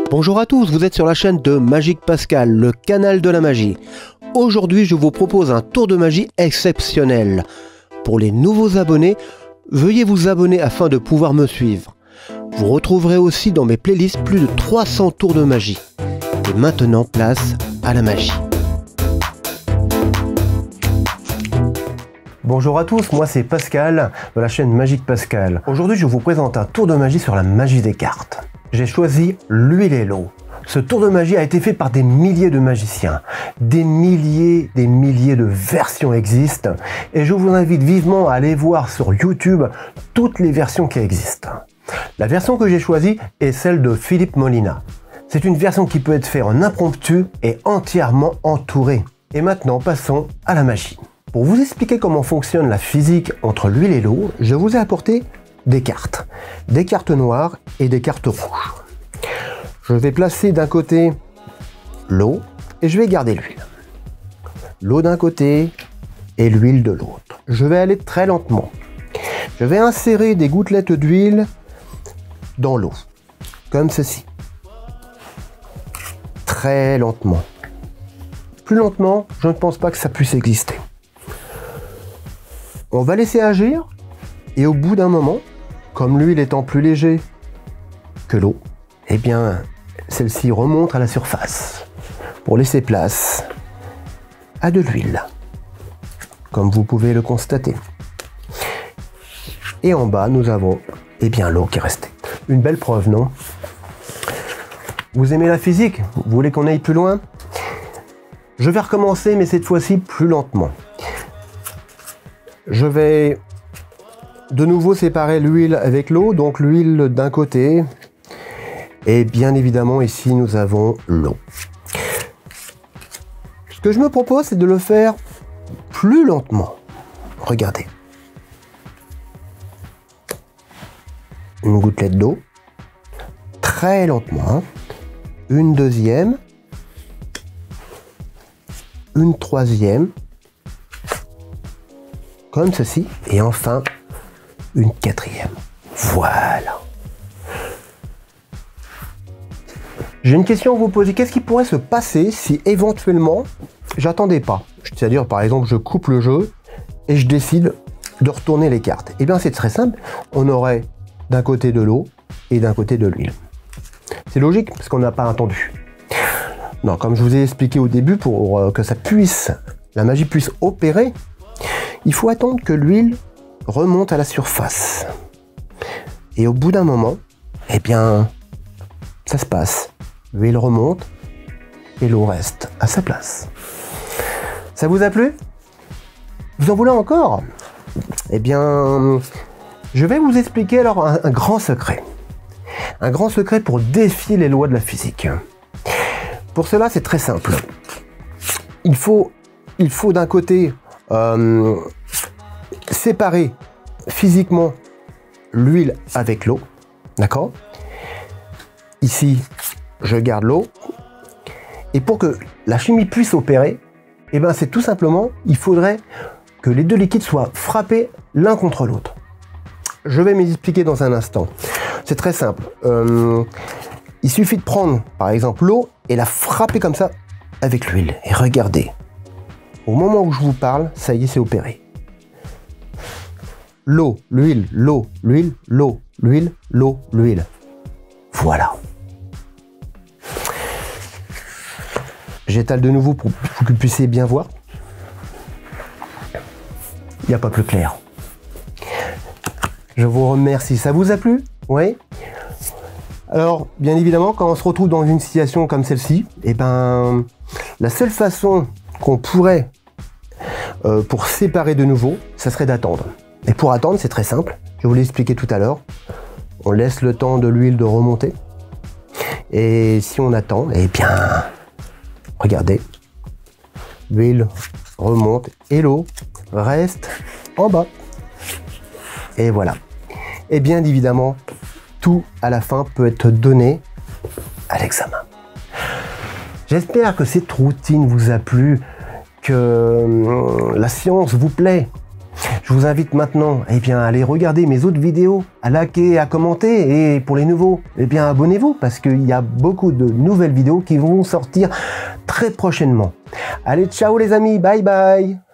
Bonjour à tous, vous êtes sur la chaîne de Magique Pascal, le canal de la magie. Aujourd'hui, je vous propose un tour de magie exceptionnel. Pour les nouveaux abonnés, veuillez vous abonner afin de pouvoir me suivre. Vous retrouverez aussi dans mes playlists plus de 300 tours de magie. Et maintenant, place à la magie. Bonjour à tous, moi c'est Pascal de la chaîne Magique Pascal. Aujourd'hui, je vous présente un tour de magie sur la magie des cartes. J'ai choisi l'huile et l'eau. Ce tour de magie a été fait par des milliers de magiciens. Des milliers de versions existent. Et je vous invite vivement à aller voir sur YouTube toutes les versions qui existent. La version que j'ai choisie est celle de Philippe Molina. C'est une version qui peut être faite en impromptu et entièrement entourée. Et maintenant, passons à la magie. Pour vous expliquer comment fonctionne la physique entre l'huile et l'eau, je vous ai apporté des cartes noires et des cartes rouges. Je vais placer d'un côté l'eau et je vais garder l'huile. L'eau d'un côté et l'huile de l'autre. Je vais aller très lentement. Je vais insérer des gouttelettes d'huile dans l'eau, comme ceci. Très lentement. Plus lentement, je ne pense pas que ça puisse exister. On va laisser agir et au bout d'un moment, comme l'huile étant plus léger que l'eau, eh bien, celle-ci remonte à la surface pour laisser place à de l'huile, comme vous pouvez le constater. Et en bas, nous avons l'eau qui est restée. Une belle preuve, non? Vous aimez la physique? Vous voulez qu'on aille plus loin? Je vais recommencer, mais cette fois-ci plus lentement. Je vais de nouveau séparer l'huile avec l'eau, donc l'huile d'un côté, et bien évidemment ici nous avons l'eau. Ce que je me propose, c'est de le faire plus lentement. Regardez. Une gouttelette d'eau, très lentement, une deuxième, une troisième, comme ceci, et enfin une quatrième. Voilà. J'ai une question à vous poser. Qu'est-ce qui pourrait se passer si éventuellement j'attendais pas? C'est-à-dire par exemple je coupe le jeu et je décide de retourner les cartes. Eh bien c'est très simple. On aurait d'un côté de l'eau et d'un côté de l'huile. C'est logique parce qu'on n'a pas attendu. Non, comme je vous ai expliqué au début, pour que la magie puisse opérer, il faut attendre que l'huile remonte à la surface. Et au bout d'un moment, eh bien, ça se passe. L'huile remonte et l'eau reste à sa place. Ça vous a plu? Vous en voulez encore? Eh bien, je vais vous expliquer alors un grand secret. Un grand secret pour défier les lois de la physique. Pour cela, c'est très simple. Il faut d'un côté séparer physiquement l'huile avec l'eau, d'accord? Ici, je garde l'eau. Et pour que la chimie puisse opérer, eh ben c'est tout simplement, il faudrait que les deux liquides soient frappés l'un contre l'autre. Je vais m'expliquer dans un instant. C'est très simple. Il suffit de prendre, par exemple, l'eau et la frapper comme ça avec l'huile. Et regardez, au moment où je vous parle, ça y est, c'est opéré. L'eau, l'huile, l'eau, l'huile, l'eau, l'huile, l'eau, l'huile. Voilà. J'étale de nouveau pour que vous puissiez bien voir. Il n'y a pas plus clair. Je vous remercie. Ça vous a plu? Oui. Alors, bien évidemment, quand on se retrouve dans une situation comme celle-ci, eh ben, la seule façon qu'on pourrait pour séparer de nouveau, ça serait d'attendre. Et pour attendre, c'est très simple. Je vous l'ai expliqué tout à l'heure. On laisse le temps de l'huile de remonter. Et si on attend, eh bien, regardez, l'huile remonte et l'eau reste en bas. Et voilà. Et bien évidemment, tout à la fin peut être donné à l'examen. J'espère que cette routine vous a plu, que la science vous plaît. Je vous invite maintenant à aller regarder mes autres vidéos, à liker, à commenter, et pour les nouveaux, abonnez-vous parce qu'il y a beaucoup de nouvelles vidéos qui vont sortir très prochainement. Allez, ciao les amis, bye bye.